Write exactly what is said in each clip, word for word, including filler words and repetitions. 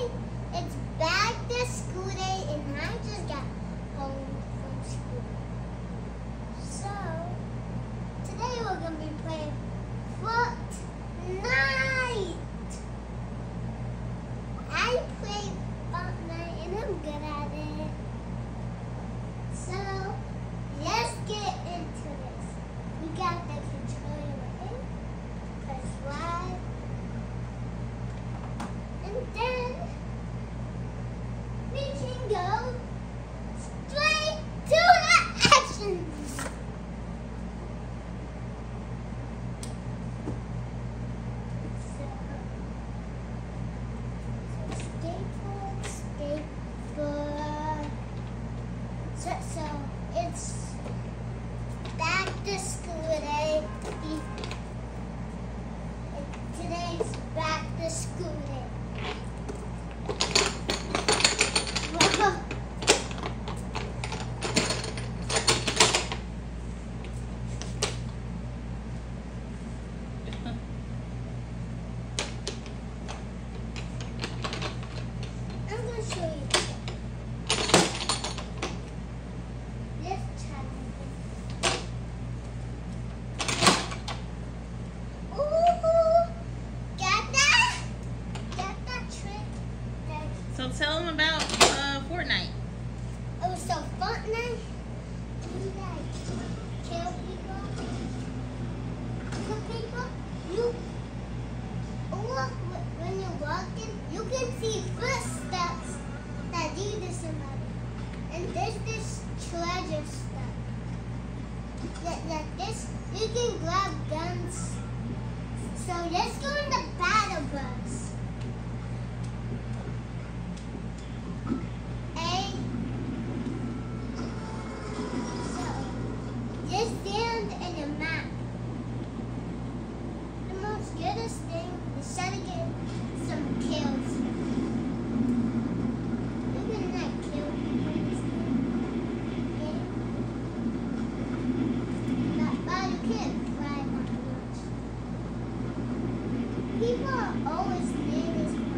today it's back to school day and I just got home from school. So today we're gonna be playing Fortnite. I play Fortnite and I'm good at it. So let's get into this. We got the controller in. Press Y. And then we can go straight to the action. So, so skateboard, skateboard. So, so it's back to school day. Today's back to school day. Whoa. I'm going to show you. Let's try it. Ooh, got that? Got that trick? That So tell them about uh, Fortnite. Oh, so Fortnite, you like kill people, kill people, you, or when you're walking, you can see footsteps that lead to somebody. And there's this treasure stuff. That, that this, you can grab guns. So let's go in the battle bus. A So, just stand in the map. The most goodest thing is try to get some kills. You can like kill people in this game. But, but you can't fly that much. People are always near this one.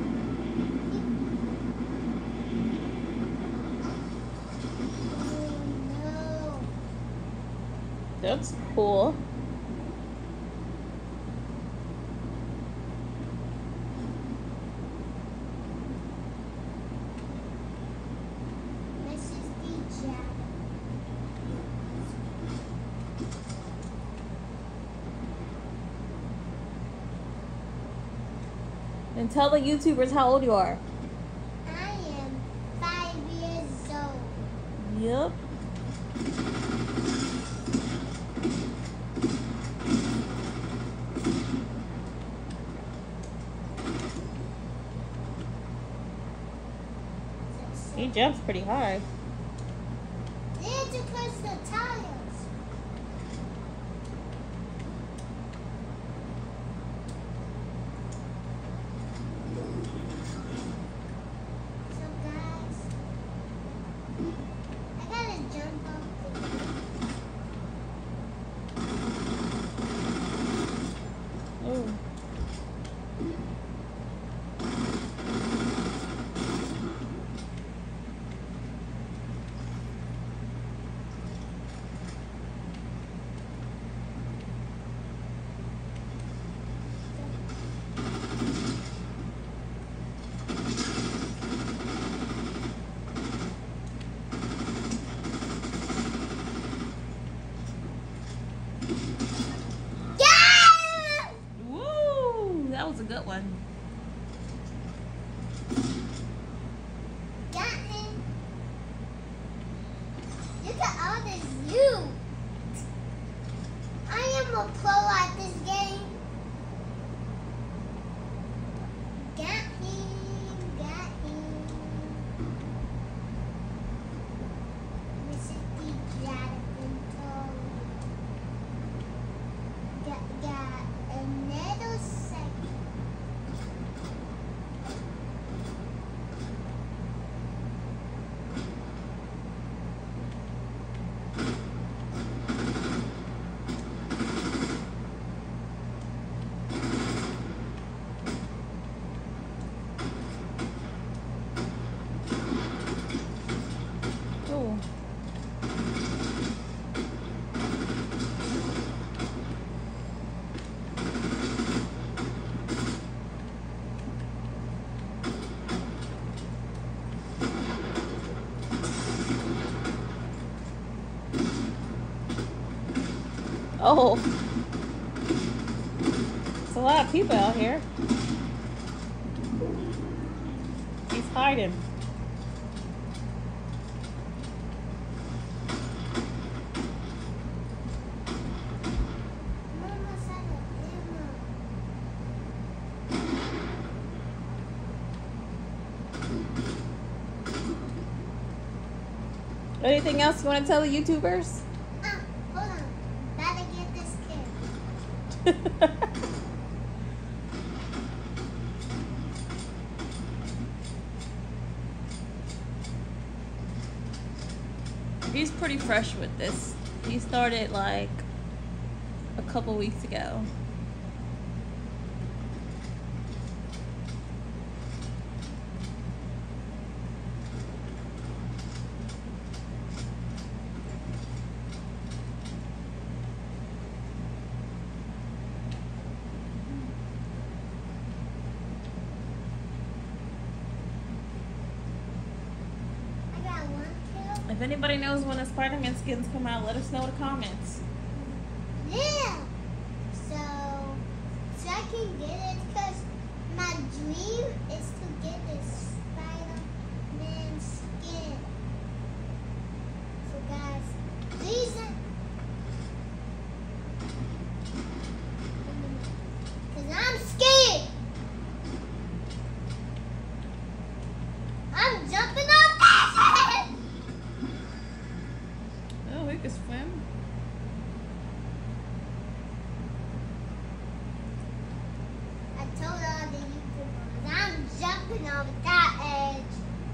Oh no. That's cool. This is the jacket. And tell the YouTubers how old you are. I am five years old. Yep. He jumps pretty high. There's to push the tires. So guys, I gotta jump off the Oh. Yeah! Woo! That was a good one. Got him. Look at all this loot. I am a pro at this game. Got him. Got him. This is the dragon toy. Got, got another second. Oh. There's a lot of people out here. He's hiding. Anything else you want to tell the YouTubers? Uh, hold on. Gotta get this kid. He's pretty fresh with this. He started like a couple weeks ago. If anybody knows when the Spider-Man skins come out, let us know in the comments. Yeah. So, so I can get it because my dream is to get this Spider-Man skin. So guys, please. Because I'm scared. I'm jumping off that. Oh, we can swim. I told all the YouTubers, I'm jumping over that edge.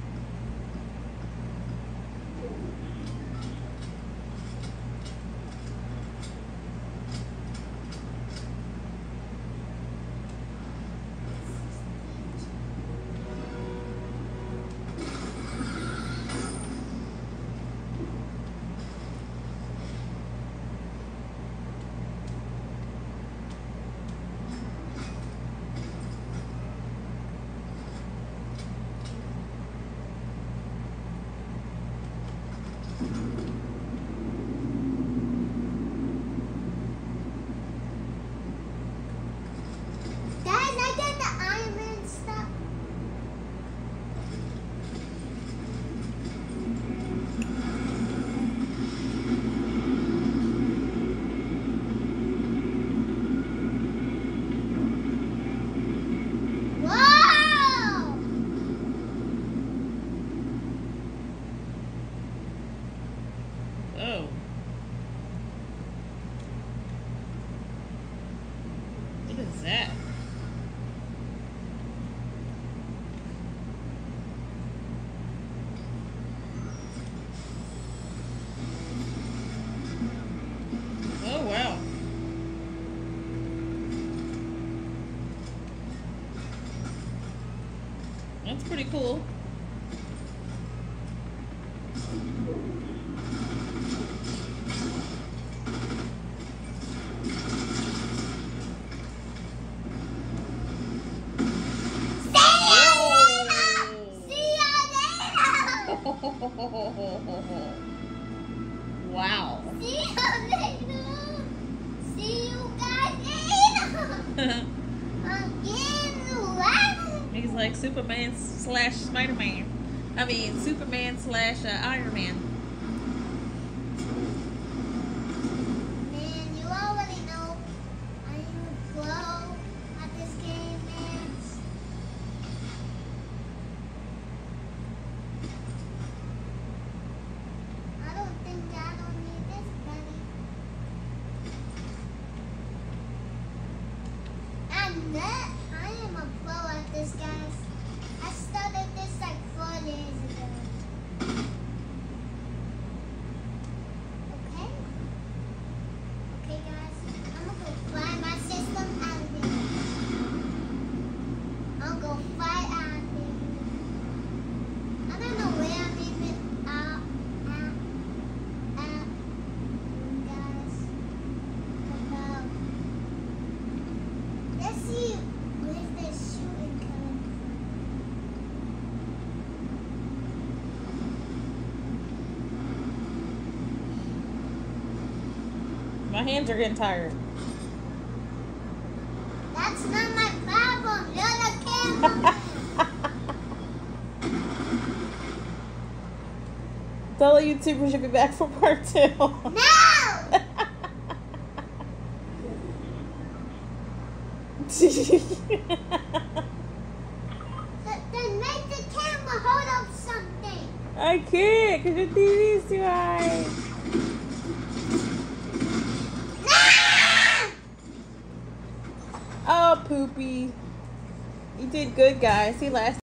Oh. What is that? Oh, wow. That's pretty cool. Wow. See you later. See you guys later. I'm getting ready. He's like Superman slash Spider-Man. I mean, Superman slash uh, Iron Man. Man, you already know I am a pro at this game, man. I don't think I don't need this, buddy. I'm not. I am a pro at this, guys. I started this like four days ago. My hands are getting tired. That's not my problem. You're the camera. Tell the YouTubers should be back for part two. No! Then make the camera hold up something. I can't because your T V's too high. No! Oh, Poopy. You did good, guys. He lasted.